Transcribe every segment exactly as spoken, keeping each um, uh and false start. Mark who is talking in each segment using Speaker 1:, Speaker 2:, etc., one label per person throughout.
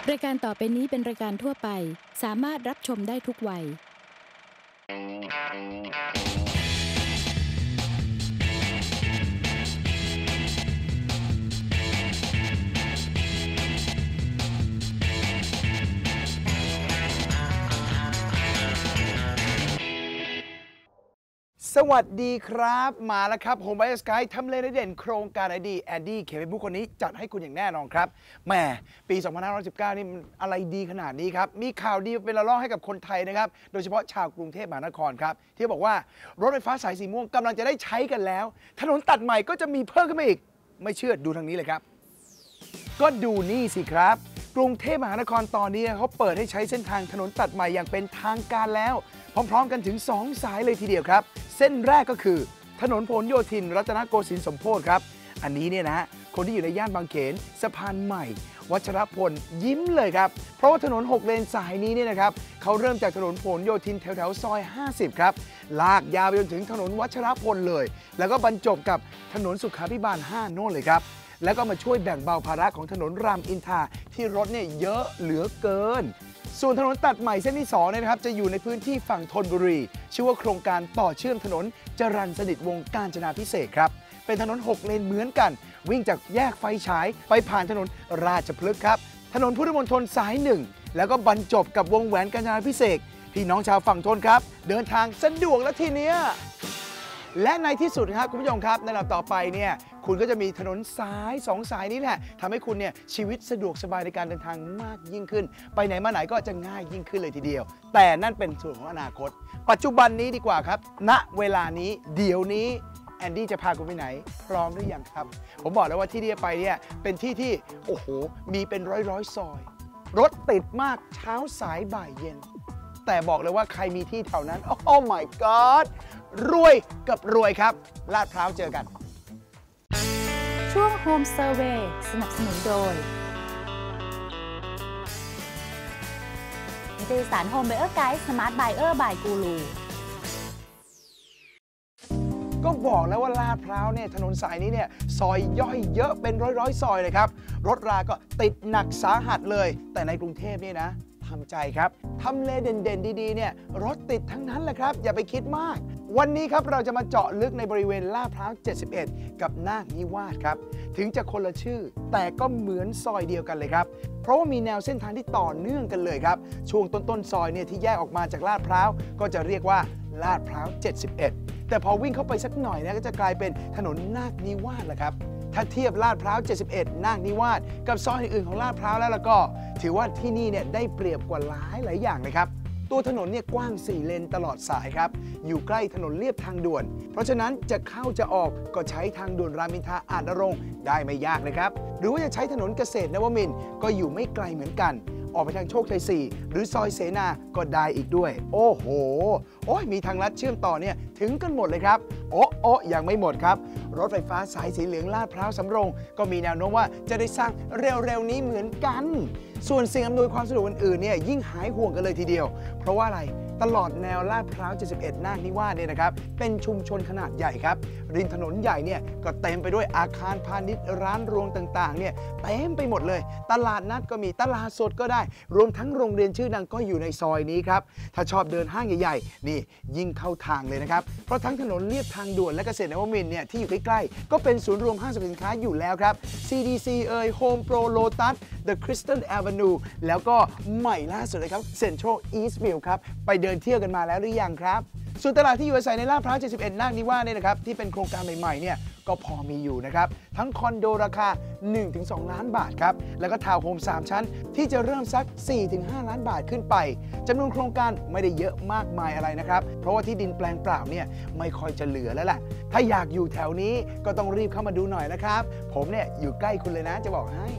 Speaker 1: รายการต่อไปนี้เป็นรายการทั่วไปสามารถรับชมได้ทุกวัย
Speaker 2: สวัสดีครับมาแล้วครับโฮมไบสกายทำเลเด่นโครงการไอดีแอนดี้เคเบิลบุคคนนี้จัดให้คุณอย่างแน่นอนครับแหมปี สองพันห้าร้อยสิบเก้า นี่มันอะไรดีขนาดนี้ครับมีข่าวดีเป็นระลอกให้กับคนไทยนะครับโดยเฉพาะชาวกรุงเทพมหานครครับที่บอกว่ารถไฟฟ้าสายสีม่วงกำลังจะได้ใช้กันแล้วถนนตัดใหม่ก็จะมีเพิ่มขึ้นมาอีกไม่เชื่อดูทางนี้เลยครับก็ดูนี่สิครับกรุงเทพมหานครตอนนี้เขาเปิดให้ใช้เส้นทางถนนตัดใหม่อย่างเป็นทางการแล้วพร้อมๆกันถึงสองสายเลยทีเดียวครับเส้นแรกก็คือถนนพหลโยธินรัตนโกสินทร์สมโพธิครับอันนี้เนี่ยนะคนที่อยู่ในย่านบางเขนสะพานใหม่วัชรพลยิ้มเลยครับเพราะว่าถนนหกเลนสายนี้เนี่ยนะครับเขาเริ่มจากถนนพหลโยธินแถวๆซอยห้าสิบครับลากยาวไปจนถึงถนนวัชรพลเลยแล้วก็บรรจบกับถนนสุขาภิบาลห้าโน่นเลยครับแล้วก็มาช่วยแบ่งเบาภาระของถนนรามอินทราที่รถเนี่ยเยอะเหลือเกินส่วนถนนตัดใหม่เส้นที่สองเนี่ยนะครับจะอยู่ในพื้นที่ฝั่งธนบุรีชื่อว่าโครงการต่อเชื่อมถนนจรัญสนิทวงศ์กาญจนาภิเษกครับเป็นถนนหกเลนเหมือนกันวิ่งจากแยกไฟฉายไปผ่านถนนราชพฤกษ์ครับถนนพุทธมณฑลสายหนึ่งแล้วก็บรรจบกับวงแหวนกาญจนาภิเษกพี่น้องชาวฝั่งธนครับเดินทางสะดวกแล้วทีเนี้ยและในที่สุดครับคุณผู้ชมครับในลำดับต่อไปเนี่ยคุณก็จะมีถนนสายสองสายนี้แหละทำให้คุณเนี่ยชีวิตสะดวกสบายในการเดินทางมากยิ่งขึ้นไปไหนมาไหนก็จะง่ายยิ่งขึ้นเลยทีเดียวแต่นั่นเป็นส่วนของอนาคตปัจจุบันนี้ดีกว่าครับณเวลานี้เดี๋ยวนี้แอนดี้จะพาคุณไปไหนพร้อมหรือยังครับผมบอกแล้วว่าที่ที่ไปเนี่ยเป็นที่ที่โอ้โหมีเป็นร้อยร้อยซอยรถติดมากเช้าสายบ่ายเย็นแต่บอกเลยว่าใครมีที่แถวนั้นโอ้ my god รวยกับรวยครับลาดพร้าวเจอกัน
Speaker 3: ช่วง Home Survey สนับสนุนโดยนิตยสาร Home Buyer Guide Smart Buyer by Guru
Speaker 2: ก็บอกแล้วว่าลาดพร้าวเนี่ยถนนสายนี้เนี่ยซอยย่อยเยอะเป็นร้อยๆซอยเลยครับรถราก็ติดหนักสาหัสเลยแต่ในกรุงเทพนี่นะทำใจครับทำเลเด่นๆดีๆเนี่ยรถติดทั้งนั้นแหละครับอย่าไปคิดมากวันนี้ครับเราจะมาเจาะลึกในบริเวณลาดพร้าวเจ็ดสิบเอ็ดกับนาคนิวาสครับถึงจะคนละชื่อแต่ก็เหมือนซอยเดียวกันเลยครับเพราะว่ามีแนวเส้นทางที่ต่อเนื่องกันเลยครับช่วงต้นๆซอยเนี่ยที่แยกออกมาจากลาดพร้าวก็จะเรียกว่าลาดพร้าวเจ็ดสิบเอ็ดแต่พอวิ่งเข้าไปสักหน่อยนะก็จะกลายเป็นถนนนาคนิวาสแหละครับถ้าเทียบลาดพร้าวเจ็ดสิบเอ็ดนาคนิวาสกับซอยอื่นๆของลาดพร้าวแล้วแล้วก็ถือว่าที่นี่เนี่ยได้เปรียบกว่าหลายหลายอย่างเลยครับตัวถนนเนี่ยกว้างสี่เลนตลอดสายครับอยู่ใกล้ถนนเลียบทางด่วนเพราะฉะนั้นจะเข้าจะออกก็ใช้ทางด่วนรามอินทราอาจนรงค์ได้ไม่ยากนะครับหรือว่าจะใช้ถนนเกษตรนวมินทร์ก็อยู่ไม่ไกลเหมือนกันออกไปทางโชคชัยสี่หรือซอยเสนาก็ได้อีกด้วยโอ้โหโอ้ยมีทางลัดเชื่อมต่อเนี่ยถึงกันหมดเลยครับโอ้โอ้ยังไม่หมดครับรถไฟฟ้าสายสีเหลืองลาดพร้าวสำโรงก็มีแนวโน้มว่าจะได้สร้างเร็วๆนี้เหมือนกันส่วนสิ่งอำนวยความสะดวกอื่นๆเนี่ยยิ่งหายห่วงกันเลยทีเดียวเพราะว่าอะไรตลอดแนวลาดพร้าวเจ็ดสิบเอ็ดนาคนิวาสเนี่ยนะครับเป็นชุมชนขนาดใหญ่ครับริมถนนใหญ่เนี่ยก็เต็มไปด้วยอาคารพาณิชย์ร้านรวงต่างๆเนี่ยเต็มไปหมดเลยตลาดนัดก็มีตลาดสดก็ได้รวมทั้งโรงเรียนชื่อดังก็อยู่ในซอยนี้ครับถ้าชอบเดินห้างใหญ่ๆนี่ยิ่งเข้าทางเลยนะครับเพราะทั้งถนนเลียบทางด่วนและเกษตรนวมินทร์เนี่ยที่อยู่ใกล้ๆก็เป็นศูนย์รวมห้างสรรพสินค้าอยู่แล้วครับ ซี ดี ซี เอ่ย Home Pro Lotus The Crystal Avenue แล้วก็ใหม่ล่าสุดเลยครับ Central Eastview ครับไปเดินเที่ยวกันมาแล้วหรือยังครับส่วนตลาดที่อยู่อาศัยในลาดพร้าวเจ็ดสิบเอ็ดนาคนิวาสเนี่ยนะครับที่เป็นโครงการใหม่ๆเนี่ยก็พอมีอยู่นะครับทั้งคอนโดราคา หนึ่งถึงสอง ล้านบาทครับแล้วก็ทาวน์โฮมสามชั้นที่จะเริ่มสัก สี่ถึงห้า ล้านบาทขึ้นไปจำนวนโครงการไม่ได้เยอะมากมายอะไรนะครับเพราะว่าที่ดินแปลงเปล่าเนี่ยไม่ค่อยจะเหลือแล้วแหละถ้าอยากอยู่แถวนี้ก็ต้องรีบเข้ามาดูหน่อยนะครับผมเนี่ยอยู่ใกล้คุณเลยนะจะบอกให้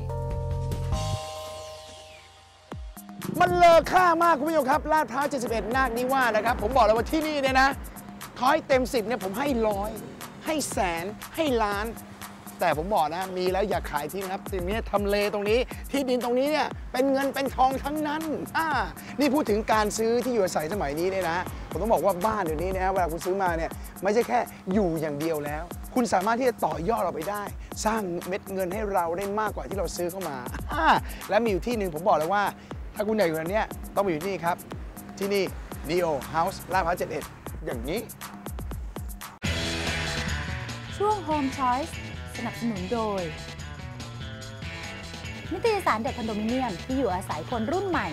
Speaker 2: มันเลอค่ามากคุณผู้ชมครับลาดพร้าวเจ็ดสิบเอ็ดนาคนิวาสนะครับผมบอกเลยว่าที่นี่เนี่ยนะขอให้เต็มสิบเนี่ยผมให้ร้อยให้แสนให้ล้านแต่ผมบอกนะมีแล้วอย่าขายทิ้งครับสิ่งนี้ทำเลตรงนี้ที่ดินตรงนี้เนี่ยเป็นเงินเป็นทองทั้งนั้นอ่านี่พูดถึงการซื้อที่อยู่อาศัยสมัยนี้เนี่ยนะผมต้องบอกว่าบ้านเดี๋ยวนี้นะเวลาคุณซื้อมาเนี่ยไม่ใช่แค่อยู่อย่างเดียวแล้วคุณสามารถที่จะต่อยอดเราไปได้ สร้างเม็ดเงินให้เราได้มากกว่าที่เราซื้อเข้ามาและมีอยู่ที่หนึ่งผมบอกเลยว่าถ้าคุณอยากอยู่ในนี้ต้องไปอยู่ที่นี่ครับที่นี่ Neo House ลาดพร้าวเจ็ดสิบเอ็ดอย่างนี้
Speaker 3: ช่วง Home Choice สนับสนุนโดยนิตยสารเด็กคอนโดมิเนียมที่อยู่อาศัยคนรุ่นใหม่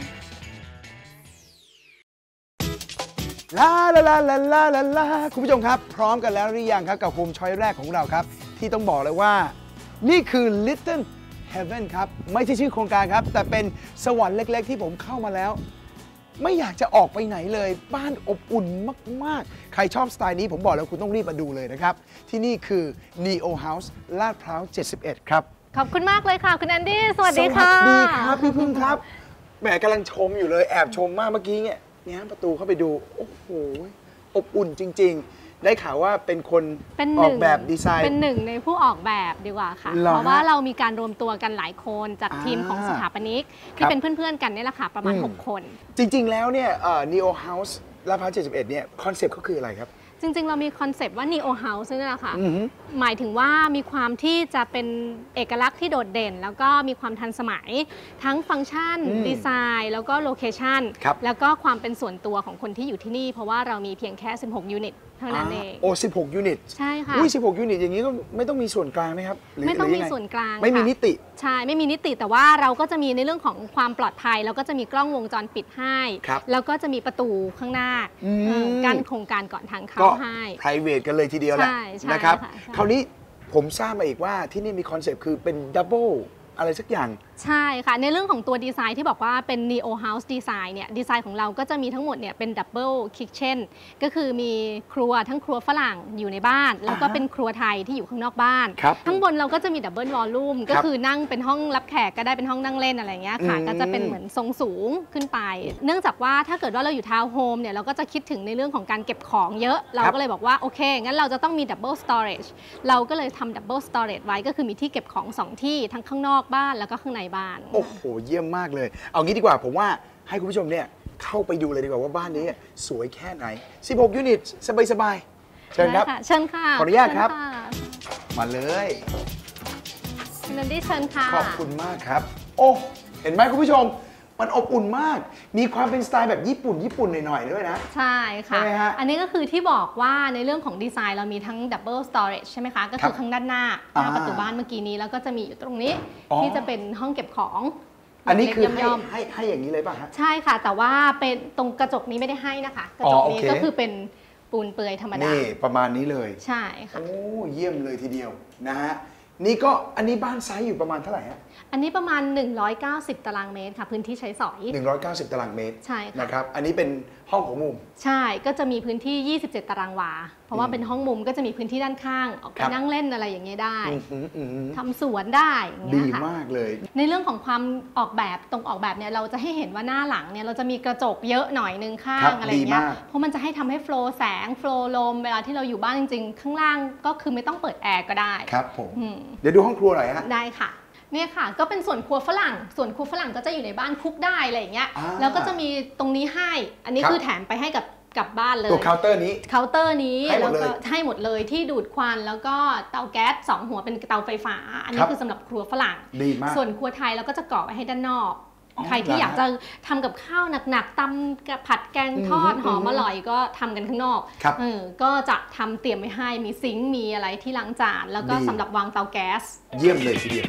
Speaker 2: ลาลาลาลาลาลาลาคุณผู้ชมครับพร้อมกันแล้วหรือยังครับกับโฮมช้อยแรกของเราครับที่ต้องบอกเลยว่านี่คือ Little Heaven ครับไม่ใช่ชื่อโครงการครับแต่เป็นสวรรค์เล็กๆที่ผมเข้ามาแล้วไม่อยากจะออกไปไหนเลยบ้านอบอุ่นมากๆใครชอบสไตล์นี้ผมบอกแล้วคุณต้องรีบมาดูเลยนะครับที่นี่คือ Neo House ลาดพร้าวเจ็ดสิบเอ็ดครับ
Speaker 4: ขอบคุณมากเลยค่ะคุณแอนดี้สวัสดีค่ะ
Speaker 2: สวัสดีครับพี่พึ่งครับแหมกำลังชมอยู่เลยแอบชมมากเมื่อกี้เนี่ยแง้มประตูเข้าไปดูโอ้โหอบอุ่นจริงๆได้ข่าวว่าเป็นคนออกแบบดีไซน์
Speaker 4: เป็นหนึ่งในผู้ออกแบบดีกว่าค่ะเพราะว่าเรามีการรวมตัวกันหลายคนจากทีมของสถาปนิกที่เป็นเพื่อนๆกันนี่แหละค่ะประมาณหกคน
Speaker 2: จริงๆแล้วเนี่ย Neo House ลาดพร้าวเจ็ดสิบเอ็ดเนี่ยคอนเซ็ปต์เขาคืออะไรครับ
Speaker 4: จริงๆเรามีคอนเซปต์ว่า Neo House นี่แหละค่ะหมายถึงว่ามีความที่จะเป็นเอกลักษณ์ที่โดดเด่นแล้วก็มีความทันสมัยทั้งฟังก์ชันดีไซน์แล้วก็โลเคชันแล้วก็ความเป็นส่วนตัวของคนที่อยู่ที่นี่เพราะว่าเรามีเพียงแค่สิบหกยูนิตเท่านั้นเอง
Speaker 2: โอ้สิบหกยูนิต
Speaker 4: ใช่ค่ะ
Speaker 2: อุ้ยสิบหกยูนิตอย่างนี้ก็ไม่ต้องมีส่วนกลางไหมครับ
Speaker 4: ไม่ต้องมีส่วนกลาง
Speaker 2: ไม่มีนิติ
Speaker 4: ใช่ไม่มีนิติแต่ว่าเราก็จะมีในเรื่องของความปลอดภัยแล้วก็จะมีกล้องวงจรปิดให้แล้วก็จะมีประตูข้างหน้ากั้นโครงการก่อนทางเข้าให้
Speaker 2: private กันเลยทีเดียวแหละนะครับคราวนี้ผมทราบมาอีกว่าที่นี่มีคอนเซปต์คือเป็น double อะไรสักอย่าง
Speaker 4: ใช่ค่ะในเรื่องของตัวดีไซน์ที่บอกว่าเป็น Neo House Design เนี่ยดีไซน์ของเราก็จะมีทั้งหมดเนี่ยเป็น Double Kitchen ก็คือมีครัวทั้งครัวฝรั่งอยู่ในบ้านแล้วก็เป็นครัวไทยที่อยู่ข้างนอกบ้านทั้งบนเราก็จะมี Double Volume ก็คือนั่งเป็นห้องรับแขกก็ได้เป็นห้องนั่งเล่นอะไรเงี้ยค่ะก็จะเป็นเหมือนทรงสูงขึ้นไปเนื่องจากว่าถ้าเกิดว่าเราอยู่ทาวน์โฮมเนี่ยเราก็จะคิดถึงในเรื่องของการเก็บของเยอะเราก็เลยบอกว่าโอเคงั้นเราจะต้องมี Double Storage เราก็เลยทำ Double Storage ไว้ก็คือมีที่เก็บของสองที่ทั้งข้างนอกบ้านแล้วก็ข้างในบ้าน
Speaker 2: โอ้โหเยี่ยมมากเลยเอางี้ดีกว่าผมว่าให้คุณผู้ชมเนี่ยเข้าไปดูเลยดีกว่าว่าบ้านนี้สวยแค่ไหนสิบหกยูนิตสบายๆเชิญครับ
Speaker 4: เชิญค่ะ
Speaker 2: ขออนุญาตครับมาเลย
Speaker 4: คุณนันดี้เชิญค่ะ
Speaker 2: ขอบคุณมากครับโอ้เห็นไหมคุณผู้ชมมันอบอุ่นมากมีความเป็นสไตล์แบบญี่ปุ่นญี่ปุ่นหน่อยๆด้วยนะ
Speaker 4: ใช่ค่ะอันนี้ก็คือที่บอกว่าในเรื่องของดีไซน์เรามีทั้ง Double Storage ใช่ไหมคะก็คือข้างด้านหน้าหน้าประตูบ้านเมื่อกี้นี้แล้วก็จะมีอยู่ตรงนี้ที่จะเป็นห้องเก็บของ
Speaker 2: อันนี้คือให้ให้ให้อย่างนี้เลยป่ะฮะ
Speaker 4: ใช่ค่ะแต่ว่าเป็นตรงกระจกนี้ไม่ได้ให้นะคะกระจกนี้ก็คือเป็นปูนเปลือยธรรมดา
Speaker 2: นี่ประมาณนี้เลย
Speaker 4: ใช่ค่ะ
Speaker 2: โอ้เยี่ยมเลยทีเดียวนะฮะนี่ก็อันนี้บ้านไซส์อยู่ประมาณเท่าไหร่ฮะ
Speaker 4: อันนี้ประมาณหนึ่งร้อยเก้าสิบตารางเมตรค่ะพื้นที่ใช้สอย
Speaker 2: หนึ่งร้อยเก้าสิบตารางเมตร
Speaker 4: ใช่ค่ะ
Speaker 2: นะครับอันนี้เป็นห้องของมุม
Speaker 4: ใช่ก็จะมีพื้นที่ยี่สิบเจ็ดตารางวาเพราะว่าเป็นห้องมุมก็จะมีพื้นที่ด้านข้างออกไปนั่งเล่นอะไรอย่างเงี้ยได้ทำสวนได้
Speaker 2: ดีมากเลย
Speaker 4: ในเรื่องของความออกแบบตรงออกแบบเนี่ยเราจะให้เห็นว่าหน้าหลังเนี่ยเราจะมีกระจกเยอะหน่อยนึงข้างอะไรเงี้ยเพราะมันจะให้ทำให้โฟลว์แสงโฟลว์ลมเวลาที่เราอยู่บ้านจริงๆข้างล่างก็คือไม่ต้องเปิดแอร์ก็ได้
Speaker 2: ครับผมเดี๋ยวดูห้องครัวหน่อยฮะ
Speaker 4: ได้ค่ะเนี่ยค่ะก็เป็นส่วนครัวฝรั่งส่วนครัวฝรั่งก็จะอยู่ในบ้านคุกได้อะไรอย่างเงี้ยแล้วก็จะมีตรงนี้ให้อันนี้คือแถมไปให้กับกลับบ้านเลย
Speaker 2: ตัวเคาน์เตอร์นี้
Speaker 4: เคาน์เตอร์นี้แล้วก็ให้หมดเลยที่ดูดควันแล้วก็เตาแก๊สสองหัวเป็นเตาไฟฟ้าอันนี้คือสำหรับครัวฝรั่ง
Speaker 2: ดีมาก
Speaker 4: ส่วนครัวไทยเราก็จะก่อไว้ให้ด้านนอกใครที่อยากจะทำกับข้าวหนักๆตำผัดแกงทอดหอมอร่อยก็ทำกันข้างนอกเออก็จะทำเตรียมไว้ให้มีซิงค์มีอะไรที่ล้างจานแล้วก็สำหรับวางเตาแก๊ส
Speaker 2: เยี่ยมเลยทีเดียว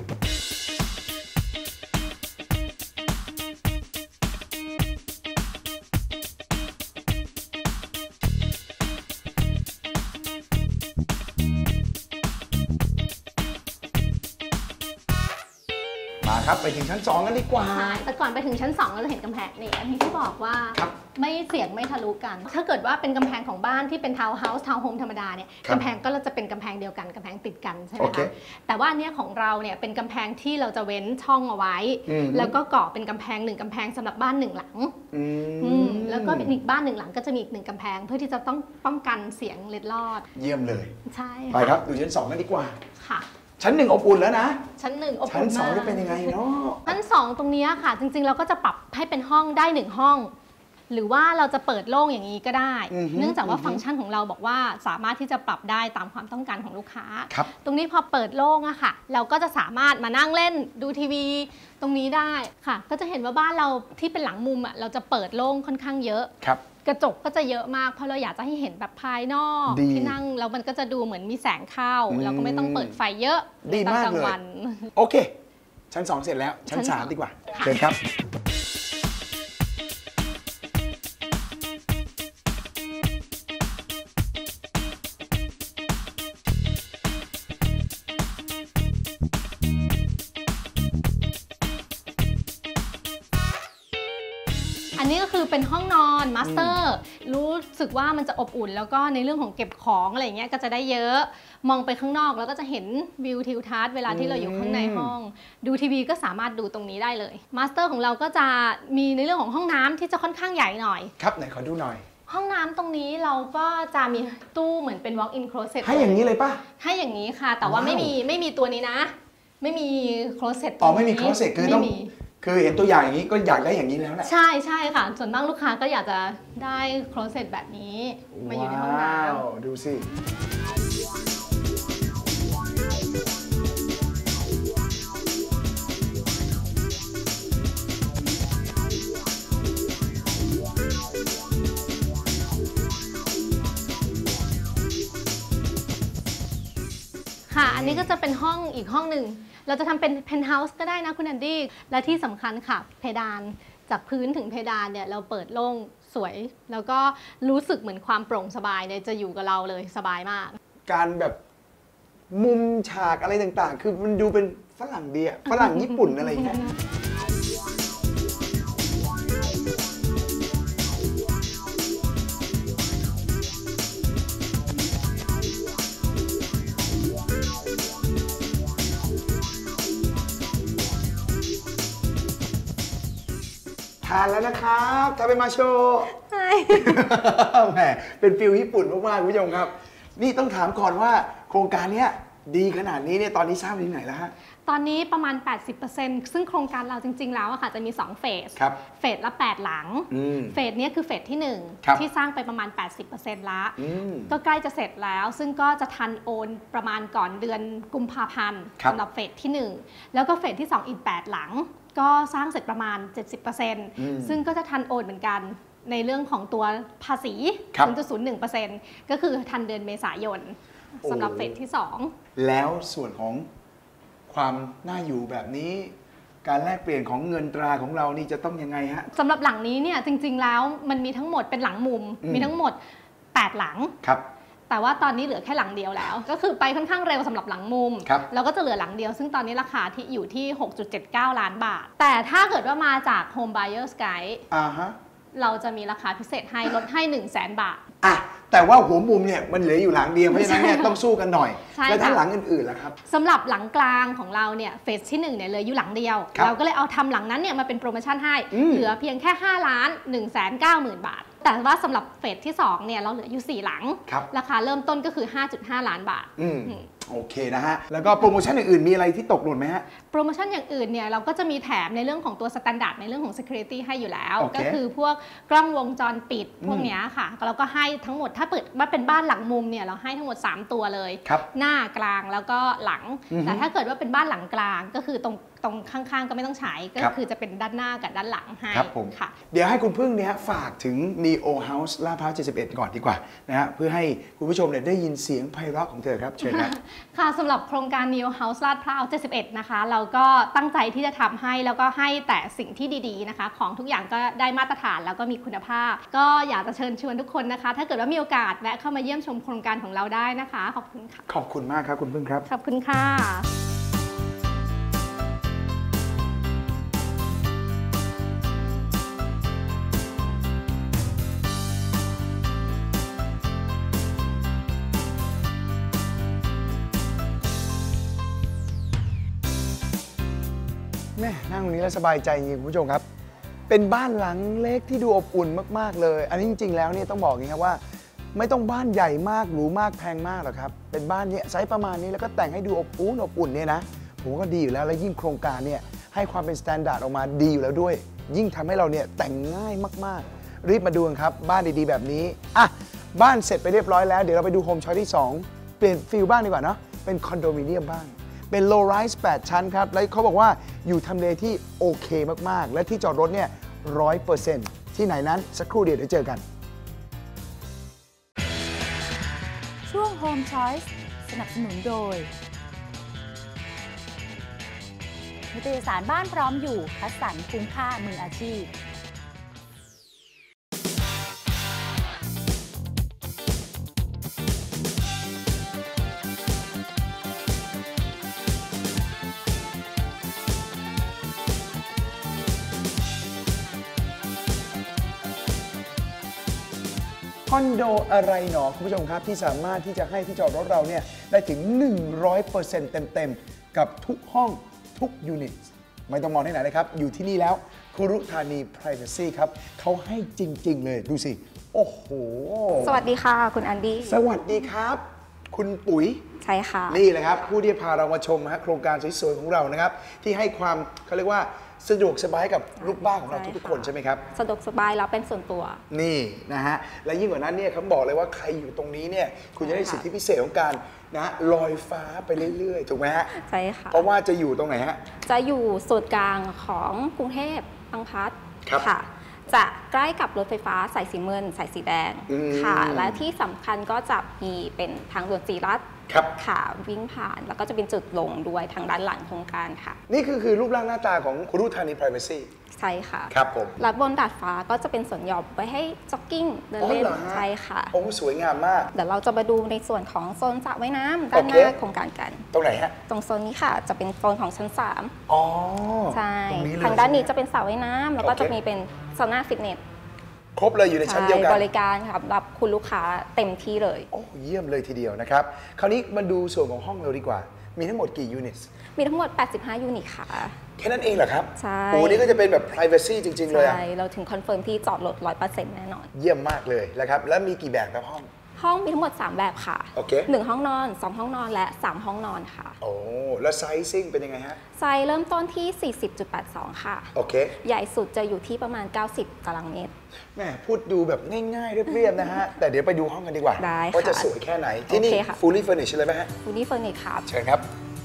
Speaker 2: ครับไปถึงชั้นสองกันดีกว่า
Speaker 4: แต่ก่อนไปถึงชั้นสองเราจะเห็นกำแพงนี่อันนี้ที่บอกว่าไม่เสียงไม่ทะลุกันถ้าเกิดว่าเป็นกำแพงของบ้านที่เป็นทาวน์เฮาส์ทาวน์โฮมธรรมดาเนี่ยกำแพงก็จะเป็นกำแพงเดียวกันกำแพงติดกันใช่ไหมคะแต่ว่าอันนี้ของเราเนี่ยเป็นกำแพงที่เราจะเว้นช่องเอาไว้แล้วก็ก่อเป็นกำแพงหนึ่งกำแพงสำหรับบ้านหนึ่งหลังแล้วก็อีกบ้านหนึ่งหลังก็จะมีอีกหนึ่งกำแพงเพื่อที่จะต้องป้องกันเสียงเล็ดลอด
Speaker 2: เยี่ยมเลย
Speaker 4: ใช่
Speaker 2: ไปครับดูชั้นสองกันดีกว่า
Speaker 4: ค่ะ
Speaker 2: ชั้นหนึ่งอบอุ่นแล้วนะ
Speaker 4: ชั้นหนึ่งอบอุ่น
Speaker 2: ชั้นสองจะเป็นยังไงเนาะ
Speaker 4: ชั้นสองตรงนี้ค่ะจริงๆเราก็จะปรับให้เป็นห้องได้หนึ่งห้องหรือว่าเราจะเปิดโล่งอย่างนี้ก็ได้เนื่องจากว่าฟังก์ชันของเราบอกว่าสามารถที่จะปรับได้ตามความต้องการของลูกค้าตรงนี้พอเปิดโล่งอะค่ะเราก็จะสามารถมานั่งเล่นดูทีวีตรงนี้ได้ค่ะก็จะเห็นว่าบ้านเราที่เป็นหลังมุมอะเราจะเปิดโล่งค่อนข้างเยอะกระจกก็จะเยอะมากเพราะเราอยากจะให้เห็นแบบภายนอกที่นั่งแล้วมันก็จะดูเหมือนมีแสงเข้าเราก็ไม่ต้องเปิดไฟเยอะในตอนกลางวัน
Speaker 2: โอเคชั้นสองเสร็จแล้วชั้นสามดีกว่าเชิญครับ
Speaker 4: อันนี้ก็คือเป็นห้องนอนมาสเตอร์รู้สึกว่ามันจะอบอุ่นแล้วก็ในเรื่องของเก็บของอะไรเงี้ยก็จะได้เยอะมองไปข้างนอกแล้วก็จะเห็นวิวทิวทัศน์เวลาที่เราอยู่ข้างในห้องดูทีวีก็สามารถดูตรงนี้ได้เลยมาสเตอร์ของเราก็จะมีในเรื่องของห้องน้ำที่จะค่อนข้างใหญ่หน่อย
Speaker 2: ครับไหนขอดูหน่อย
Speaker 4: ห้องน้ำตรงนี้เราก็จะมีตู้เหมือนเป็น walk in closet
Speaker 2: ให้อย่างนี้เลยป่ะ
Speaker 4: ให้อย่างนี้ค่ะแต่ว่าไม่มีไม่มีตัวนี้นะไม่มี closet
Speaker 2: อ๋อไม่มี closet คือต้องคือเห็นตัวอย่างอย่างนี้ก็อยากได้อย่างนี้แล้วแหละ
Speaker 4: ใช่ใช่ค่ะส่วนมากลูกค้าก็อยากจะได้โคลเซ็ตแบบนี้มาอยู่ในห้องน้
Speaker 2: ำดูสิ
Speaker 4: ค่ะอันนี้ก็จะเป็นห้องอีกห้องหนึ่งเราจะทำเป็นเพนท์เฮาส์ก็ได้นะคุณแอนดี้และที่สำคัญค่ะเพดานจากพื้นถึงเพดานเนี่ยเราเปิดโล่งสวยแล้วก็รู้สึกเหมือนความโปร่งสบายเนี่ยจะอยู่กับเราเลยสบายมาก
Speaker 2: การแบบมุมฉากอะไรต่างๆคือมันดูเป็นฝรั่งดีอะฝรั่งญี่ปุ่นอะไรอย่างเงี้ยทานแล้วนะครับทาเปมาโชใช่แหมเป็นฟิลญี่ปุ่นมากๆคุณผู้ชมครับนี่ต้องถามก่อนว่าโครงการนี้ดีขนาดนี้เนี่ยตอนนี้สร้างที่ไหนแล้วฮะ
Speaker 4: ตอนนี้ประมาณ แปดสิบเปอร์เซ็นต์ ซึ่งโครงการเราจริงๆแล้วอะค่ะจะมีสองเฟสเฟสละแปดหลังเฟสนี้คือเฟสที่หนึ่งที่สร้างไปประมาณ แปดสิบเปอร์เซ็นต์ ละก็ใกล้จะเสร็จแล้วซึ่งก็จะทันโอนประมาณก่อนเดือนกุมภาพันธ์สำหรับเฟสที่หนึ่งแล้วก็เฟสที่สองอีกแปดหลังก็สร้างเสร็จประมาณ เจ็ดสิบเปอร์เซ็นต์ ซึ่งก็จะทันโอนเหมือนกันในเรื่องของตัวภาษี ศูนย์จุดศูนย์หนึ่งเปอร์เซ็นต์ ก็คือทันเดือนเมษายนสำหรับเฟสที่สอง
Speaker 2: แล้วส่วนของความน่าอยู่แบบนี้การแลกเปลี่ยนของเงินตราของเรานี่จะต้องยังไงฮะ
Speaker 4: สำหรับหลังนี้เนี่ยจริงๆแล้วมันมีทั้งหมดเป็นหลังมุมมีทั้งหมดแปดหลัง
Speaker 2: ครับ
Speaker 4: แต่ว่าตอนนี้เหลือแค่หลังเดียวแล้วก็คือไปค่อนข้างเร็วสำหรับหลังมุมแล้วก็จะเหลือหลังเดียวซึ่งตอนนี้ราคาที่อยู่ที่ หกจุดเจ็ดเก้า ล้านบาทแต่ถ้าเกิดว่ามาจาก Home Buyers Guide
Speaker 2: อ่าฮะ
Speaker 4: เราจะมีราคาพิเศษให้ลดให้ หนึ่งแสน บาท
Speaker 2: อ่ะแต่ว่าหัวมุมเนี่ยมันเหลืออยู่หลังเดียวเพราะฉะนั้นเนี่ยต้องสู้กันหน่อยแล้วถ้าหลังอื่นๆล่ะครับ
Speaker 4: สำหรับหลังกลางของเราเนี่ยเฟสที่หนึ่งเนี่ยเหลืออยู่หลังเดียวเราก็เลยเอาทำหลังนั้นเนี่ยมาเป็นโปรโมชั่นให้เหลือเพียงแค่ห้าล้านหนึ่งแสนเก้าหมื่นบาทแต่ว่าสำหรับเฟสที่สองเนี่ยเราเหลืออยู่สี่หลังราคาเริ่มต้นก็คือ ห้าจุดห้า ล้านบาท
Speaker 2: โอเคนะฮะแล้วก็โปรโมชั่นอื่นๆมีอะไรที่ตกหล่นไหมฮะ
Speaker 4: โปรโมชั่นอย่างอื่นเนี่ยเราก็จะมีแถมในเรื่องของตัวสแตนดาร์ดในเรื่องของ security ให้อยู่แล้ว okay. ก็คือพวกกล้องวงจรปิดพวกนี้ค่ะเราก็ให้ทั้งหมดถ้าเปิดว่าเป็นบ้านหลังมุมเนี่ยเราให้ทั้งหมดสามตัวเลยหน้ากลางแล้วก็หลังแต่ถ้าเกิดว่าเป็นบ้านหลังกลางก็คือตรงตรงข้างๆก็ไม่ต้องใช้ก็คือจะเป็นด้านหน้ากับด้านหลังให้
Speaker 2: ครับผมค่ะเดี๋ยวให้คุณพึ่งเนี่ยฝากถึง Neo House ลาดพร้าวเจ็ดสิบเอ็ดก่อนดีกว่านะฮะเพื่อให้คุณผู้ชมเนี่ยได้ยินเสียงไพเราะของเธอครับเชิญครับ
Speaker 4: ค่ะสำหรับโครงการ Neo House ลาดพร้าวเจ็ดสิบเอ็ดนะคะเราก็ตั้งใจที่จะทำให้แล้วก็ให้แต่สิ่งที่ดีๆนะคะของทุกอย่างก็ได้มาตรฐานแล้วก็มีคุณภาพก็อยากจะเชิญชวนทุกคนนะคะถ้าเกิดว่ามีโอกาสแวะเข้ามาเยี่ยมชมโครงการของเราได้นะคะขอบคุณค่ะ
Speaker 2: ขอบคุณมากครับคุณพึ่งครับ
Speaker 4: ขอบคุณค่ะ
Speaker 2: แม่นั่งตรงนี้แล้วสบายใจจริงคุณผู้ชมครับเป็นบ้านหลังเล็กที่ดูอบอุ่นมากๆเลยอันนี้จริงๆแล้วเนี่ยต้องบอกอย่างนี้ครับว่าไม่ต้องบ้านใหญ่มากหรูมากแพงมากหรอกครับเป็นบ้านเนี่ยไซส์ประมาณนี้แล้วก็แต่งให้ดูอบอุ่นอบอุ่นเนี่ยนะผมก็ดีอยู่แล้วและยิ่งโครงการเนี่ยให้ความเป็นสแตนดาร์ดออกมาดีอยู่แล้วด้วยยิ่งทำให้เราเนี่ยแต่งง่ายมากๆรีบมาดูกันครับบ้านดีๆแบบนี้อ่ะบ้านเสร็จไปเรียบร้อยแล้วเดี๋ยวเราไปดูโฮมช้อยที่สองเปลี่ยนฟิลบ้างดีกว่าเนาะเป็นคอนโดมิเนียมบ้างเป็น low rise แปดชั้นครับแล้วเขาบอกว่าอยู่ทำเลที่โอเคมากๆและที่จอดรถเนี่ย ร้อยเปอร์เซ็นต์ ที่ไหนนั้นสักครู่เดียวเดี๋ยวเจอกัน
Speaker 3: ช่วง Home Choice สนับสนุนโดยนิตยสารบ้านพร้อมอยู่คัดสรรคุ้มค่ามืออาชีพ
Speaker 2: คอนโดอะไรหนอคุณผู้ชมครับที่สามารถที่จะให้ที่จอดรถเราเนี่ยได้ถึง หนึ่งร้อยเปอร์เซ็นต์ เต็มๆกับทุกห้องทุกยูนิตไม่ต้องมองที่ไหนเลยครับอยู่ที่นี่แล้วคุรุธานี Privacy ครับเขาให้จริงๆเลยดูสิโอ้โห
Speaker 5: สวัสดีค่ะคุณแอนดี้
Speaker 2: สวัสดีครับคุณปุ๋ย
Speaker 5: ใช่ค่ะ
Speaker 2: นี่แหละครับผู้ที่พาเรามาชมฮะโครงการสวยๆของเรานะครับที่ให้ความเขาเรียกว่าสะดวกสบายกับลูกบ้านของเราทุกๆคนใช่ไหมครับ
Speaker 5: สะดวกสบายแล้วเป็นส่วนตัว
Speaker 2: นี่นะฮะและยิ่งกว่านั้นเนี่ยเขาบอกเลยว่าใครอยู่ตรงนี้เนี่ยคุณจะได้สิทธิพิเศษของการนะลอยฟ้าไปเรื่อยๆถูกไหมฮะ
Speaker 5: ใช่ค่ะ
Speaker 2: เพราะว่าจะอยู่ตรงไหนฮะ
Speaker 5: จะอยู่ส่วนกลางของกรุงเทพบางพลัดค่ะจะใกล้กับรถไฟฟ้าสายสีเงินสายสีแดงค่ะและที่สำคัญก็จะมีเป็นทางด่วนสีรัฐค่ะวิ่งผ่านแล้วก็จะเป็นจุดลงด้วยทางด้านหลังโครงการค่ะ
Speaker 2: นี่คือคือรูปร่างหน้าตาของคุรุธานี Privacy
Speaker 5: ใช่ค่ะ
Speaker 2: ครับผม
Speaker 5: และบนดาดฟ้าก็จะเป็นส่วนหย่อมไว้ให้จ็อกกิ้งเดินเล่นใช่ค่ะ
Speaker 2: โอ้สวยงามมาก
Speaker 5: เดี๋ยวเราจะมาดูในส่วนของโซนสระว่ายน้ำด้านหน้าโครงการกัน
Speaker 2: ตรงไหนฮะ
Speaker 5: ตรงโซนนี้ค่ะจะเป็นโซนของชั้นสาม
Speaker 2: อ๋อ
Speaker 5: ใช่ทางด้านนี้จะเป็นสระว่ายน้ำแล้วก็จะมีเป็นโซน่าฟิตเนส
Speaker 2: ครบเลยอยู่ในชั้นเดียวกัน
Speaker 5: บริการค่ะรับคุณลูกค้าเต็มที่เลย
Speaker 2: โอ้เยี่ยมเลยทีเดียวนะครับคราวนี้มาดูส่วนของห้องเราดีกว่ามีทั้งหมดกี่ยูนิต
Speaker 5: มีทั้งหมดแปดสิบห้ายูนิตค่ะ
Speaker 2: แค่นั้นเองเหรอครับ
Speaker 5: ใช่
Speaker 2: โอ้นี่ก็จะเป็นแบบ privacy จริงๆเลย
Speaker 5: ใช่เราถึงคอนเฟิร์มที่จอดรถ ร้อยเปอร์เซ็นต์ แน่นอน
Speaker 2: เยี่ยมมากเลยนะครับแล้วมีกี่แบบครับห้อง
Speaker 5: ห้องมีทั้งหมดสามแบบค่ะ
Speaker 2: โอเค
Speaker 5: หนึ่งห้องนอนสองห้องนอนและสามห้องนอนค่ะ
Speaker 2: โอ้แล้วไซซิ่งเป็นยังไงฮะ
Speaker 5: ไซส์เริ่มต้นที่ สี่สิบจุดแปดสอง ค่ะ
Speaker 2: โอเค
Speaker 5: ใหญ่สุดจะอยู่ที่ประมาณเก้าสิบตารางเมตร
Speaker 2: แม่พูดดูแบบง่ายๆเรียบๆนะฮะแต่เดี๋ยวไปดูห้องกันดีกว่า
Speaker 5: ได้ค่ะ
Speaker 2: ว่าจะสวยแค่ไหนที่นี่ fully furnished เลยไหมฮะ
Speaker 5: fully furnished ครับ
Speaker 2: เชิญครับ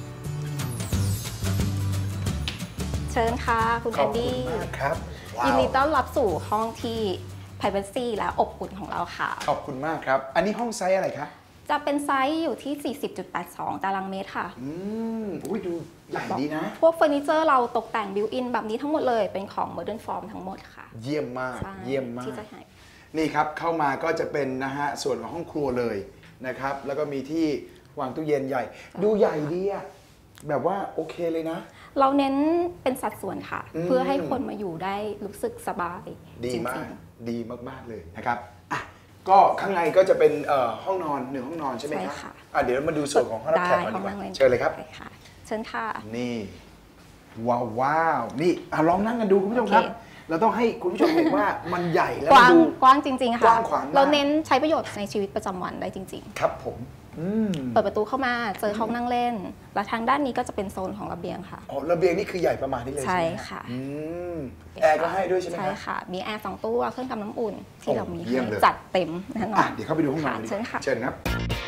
Speaker 5: เชิญค่ะคุณแอนดี้
Speaker 2: ขอบคุณมากครับ
Speaker 5: ยินดีต้อนรับสู่ห้องที่ Privacy และอบอุ่นของเราค่ะ
Speaker 2: ขอบคุณมากครับอันนี้ห้องไซส์อะไรคะ
Speaker 5: จะเป็นไซส์อยู่ที่ สี่สิบจุดแปดสอง ตารางเมตรค่ะ
Speaker 2: อืมอุ้ยดูใหญ่ดีนะ
Speaker 5: พวกเฟอร์นิเจอร์เราตกแต่งบิวอินแบบนี้ทั้งหมดเลยเป็นของ Modern Form ทั้งหมดค่ะ
Speaker 2: เยี่ยมมากเยี่ยมมาก
Speaker 5: ที่จะให้
Speaker 2: นี่ครับเข้ามาก็จะเป็นนะฮะส่วนของห้องครัวเลยนะครับแล้วก็มีที่วางตู้เย็นใหญ่ดูใหญ่ดีอะแบบว่าโอเคเลยนะ
Speaker 5: เราเน้นเป็นสัดส่วนค่ะเพื่อให้คนมาอยู่ได้รู้สึกสบาย
Speaker 2: ดีมากดีมากๆเลยนะครับอ่ะก็ข้างในก็จะเป็นห้องนอนหนึ่งห้องนอนใช่ไหมครับอ่ะเดี๋ยวมาดูส่วนของห้องรับแขกก่อนดีกว่าเชิญเลยครับ
Speaker 5: เชิญค่ะ
Speaker 2: นี่ว้าวว้าวนี่อ่ะลองนั่งกันดูคุณผู้ชมครับเราต้องให้คุณผู้ชมเห็นว่ามันใหญ่แล้วดู
Speaker 5: กว้างจริงๆค่ะเราเน้นใช้ประโยชน์ในชีวิตประจำวันได้จริง
Speaker 2: ๆครับผม
Speaker 5: เปิดประตูเข้ามาเจอห้องนั่งเล่นแล้วทางด้านนี้ก็จะเป็นโซนของระเบียงค่ะ
Speaker 2: อ๋อระเบียงนี่คือใหญ่ประมาณนี้เลย
Speaker 5: ใช่ค่ะ
Speaker 2: แอร์ก็ให้ด้วยใช่ไหม
Speaker 5: ใช่ค่ะมีแอร์สองตัวเครื่องทำน้ำอุ่นที่เรามีให้จัดเต็มแน่นอน
Speaker 2: เดี๋ยวเข้าไปดูห้องนอน
Speaker 5: เชิญค่ะ
Speaker 2: เชิญครับ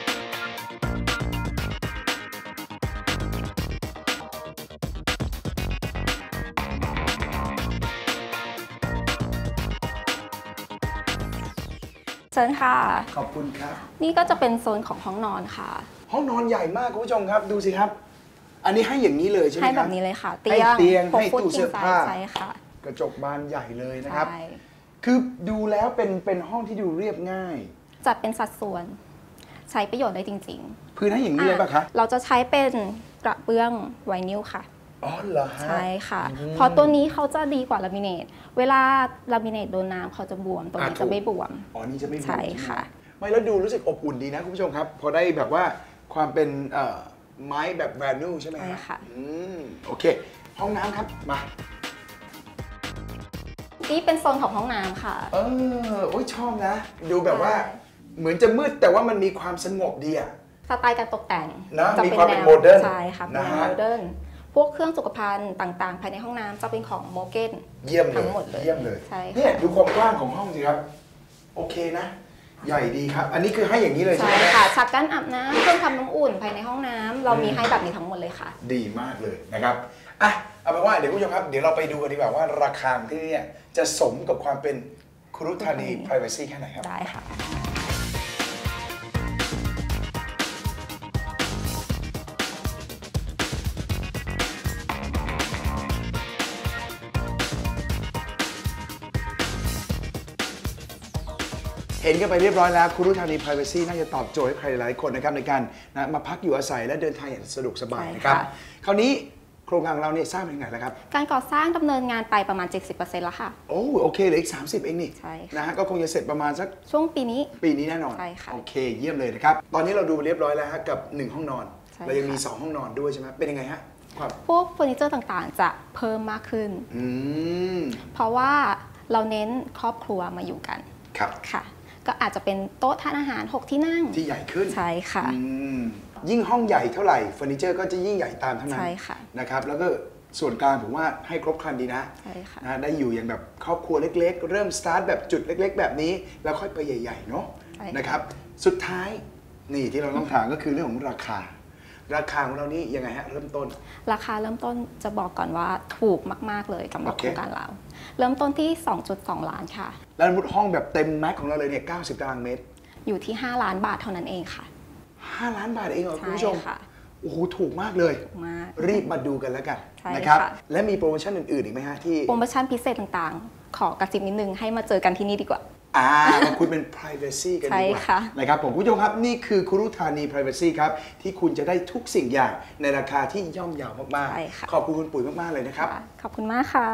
Speaker 5: เชิญค่ะ
Speaker 2: ขอบคุณครับ
Speaker 5: นี่ก็จะเป็นโซนของห้องนอนค่ะ
Speaker 2: ห้องนอนใหญ่มากคุณผู้ชมครับดูสิครับอันนี้ให้อย่างนี้เลยใช่ไหมครับ
Speaker 5: ให้แบบนี้เลยค่ะ
Speaker 2: เตียงเตียงให้ตู้เสื้อผ้า
Speaker 5: ใช่ค่ะ
Speaker 2: กระจกบานใหญ่เลยนะครับคือดูแล้วเป็นเป็นห้องที่ดูเรียบง่าย
Speaker 5: จัดเป็นสัดส่วนใช้ประโยชน์ได้จริง
Speaker 2: ๆพื้นให้อย่างนี้เลยป่ะคะ
Speaker 5: เราจะใช้เป็นกระเบื้องไวนิลค่ะ
Speaker 2: อ๋อเหรอฮะ
Speaker 5: ใช่ค่ะเพราะตัวนี้เขาจะดีกว่าลามิเนตเวลาลามิเนตโดนน้ำเขาจะบวมตัวนี้จะไม่บวม
Speaker 2: อ๋อนี่จะไม่บวม
Speaker 5: ใช่ค่ะ
Speaker 2: ไม่แล้วดูรู้สึกอบอุ่นดีนะคุณผู้ชมครับพอได้แบบว่าความเป็นไม้แบบแวนิลใช่ไหม
Speaker 5: ใช่ค่ะ
Speaker 2: โอเคห้องน้ำครับมา
Speaker 5: นี่เป็นโซนของห้องน้ำค่ะ
Speaker 2: เออโอ้ยชอบนะดูแบบว่าเหมือนจะมืดแต่ว่ามันมีความสงบดีอะ
Speaker 5: สไตล์การตกแต่ง
Speaker 2: นะมีความเป็นโมเดิร์น
Speaker 5: ใช่ค่ะเป็นโมเดิร์นพพวกเครื่องสุขภัณฑ์ต่างๆภายในห้องน้ำจะเป็นของโมเกน
Speaker 2: เยี่ยมเลย
Speaker 5: ทั้งหมดเลย
Speaker 2: เยี่ยมเลย
Speaker 5: ใช่ค่ะ
Speaker 2: เนี่ยดูความกว้างของห้องสิครับโอเคนะใหญ่ดีครับอันนี้คือให้อย่างนี้เลยใช่
Speaker 5: ใช่
Speaker 2: ไหม
Speaker 5: ค่ะชักกั้นอาบน้ำเครื่องทำน้ำอุ่นภายในห้องน้ำเรามีให้แบบนี้ทั้งหมดเลยค่ะ
Speaker 2: ดีมากเลยนะครับอ่ะเอาเป็นว่าเดี๋ยวคุณผู้ชมครับเดี๋ยวเราไปดูกันดีกว่าว่าราคาที่นี่จะสมกับความเป็นคุรุธานี privacy แค่ไหนครับ
Speaker 5: ได้ค่ะ
Speaker 2: เห็นกันไปเรียบร้อยแล้วคุรุธานี privacy น่าจะตอบโจทย์ให้ใครหลายคนนะครับในการนะมาพักอยู่อาศัยและเดินทางอย่างสะดวกสบายนะครับคราวนี้โครงการของเราเนี่ยสร้างเป็นไงแล้วครับ
Speaker 5: การก่อสร้างดำเนินงานไปประมาณ เจ็ดสิบเปอร์เซ็นต์ แล้วค่ะ
Speaker 2: โอ้โอเคเหลืออีกสามสิบเองนี่
Speaker 5: ใช่
Speaker 2: นะฮะก็คงจะเสร็จประมาณสัก
Speaker 5: ช่วงปีนี้
Speaker 2: ปีนี้แน่นอน
Speaker 5: ใช่ค่ะ
Speaker 2: โอเคเยี่ยมเลยนะครับตอนนี้เราดูเรียบร้อยแล้วฮะกับหนึ่งห้องนอนเรายังมีสองห้องนอนด้วยใช่ไหมเป็นยังไงฮะ
Speaker 5: พวกเฟอร์นิเจอร์ต่างๆจะเพิ่มมากขึ้นเพราะว่าเราเน้นครอบครัวมาอยู่กัน
Speaker 2: ครับ
Speaker 5: ค่ะก็อาจจะเป็นโต๊ะทานอาหารหกที่นั่ง
Speaker 2: ที่ใหญ่ขึ้น
Speaker 5: ใช่ค่ะ
Speaker 2: ยิ่งห้องใหญ่เท่าไหร่เฟอร์นิเจอร์ก็จะยิ่งใหญ่ตามเท่านั้น
Speaker 5: ใช่ค่ะ
Speaker 2: นะครับแล้วก็ส่วนกลางผมว่าให้ครบครันดีนะ
Speaker 5: ใช่ค่ะ
Speaker 2: นะได้อยู่อย่างแบบครอบครัวเล็กๆเริ่มสตาร์ทแบบจุดเล็กๆแบบนี้แล้วค่อยไปใหญ่ๆเนาะนะครับสุดท้ายนี่ที่เราต้องถามก็คือเรื่องของราคาราคาของเรานี่ยังไงฮะเริ่มต้น
Speaker 5: ราคาเริ่มต้นจะบอกก่อนว่าถูกมากๆเลยสำหรับโครงการเราเริ่มต้นที่ สองจุดสอง ล้านค่ะ
Speaker 2: แล้วมุดห้องแบบเต็มแม็กของเราเลยเนี่ยเก้าสิบตารางเมตร
Speaker 5: อยู่ที่ห้าล้านบาทเท่านั้นเองค่ะ
Speaker 2: ห้าล้านบาทเองเหรอคุณผู้ชม
Speaker 5: ค่ะ
Speaker 2: โอ้โหถูกมากเลย
Speaker 5: มาก
Speaker 2: รีบมาดูกันแล้วกันนะครับและมีโปรโมชั่นอื่นๆอีกไหมฮะที่
Speaker 5: โปรโมชั่นพิเศษต่างๆขอกระซิบนิดนึงให้มาเจอกันที่นี่ดีกว่า
Speaker 2: อ่าคุณเป็น privacy กันดีกว่านะครับผมผู้ชมครับนี่คือคุรุธานี privacy ครับที่คุณจะได้ทุกสิ่งอย่างในราคาที่ย่อมเยาวมากๆขอบคุณคุณปุ๋ยมากๆเลยนะครับ
Speaker 5: ขอบคุณมากค่ะ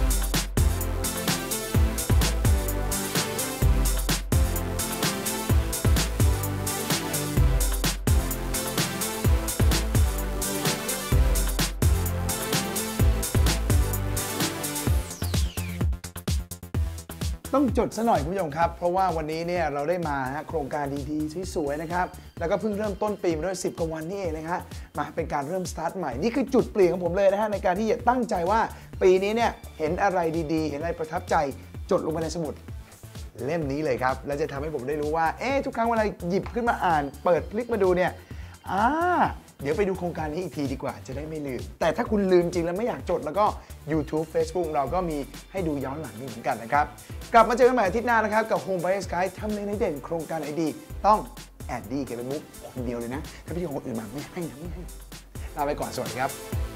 Speaker 2: ต้องจดซะหน่อยคุณผู้ชมครับเพราะว่าวันนี้เนี่ยเราได้มาโครงการดีๆสวยๆนะครับแล้วก็เพิ่งเริ่มต้นปีมาด้วยสิบกว่าวันนี่เองนะฮะมาเป็นการเริ่มสตาร์ทใหม่นี่คือจุดเปลี่ยนของผมเลยนะฮะในการที่จะตั้งใจว่าปีนี้เนี่ยเห็นอะไรดีๆเห็นอะไรประทับใจจดลงไปในสมุดเล่มนี้เลยครับและจะทำให้ผมได้รู้ว่าเอ๊ะทุกครั้งเวลาหยิบขึ้นมาอ่านเปิดคลิกมาดูเนี่ยอ่าเดี๋ยวไปดูโครงการนี้อีกทีดีกว่าจะได้ไม่ลืมแต่ถ้าคุณลืมจริงแล้วไม่อยากจดแล้วก็ YouTube Facebook เราก็มีให้ดูย้อนหลังด้วยเหมือนกันนะครับกลับมาเจอกันใหม่อาทิตย์หน้านะครับกับ Home Buyers Guide ทำเลเด่นโครงการไอดีต้องแอดดี้เก็บเป็นมุกคนเดียวเลยนะถ้าพี่ของคนอื่นมาไม่ให้นะไม่ให้ลาไปก่อนสวัสดีครับ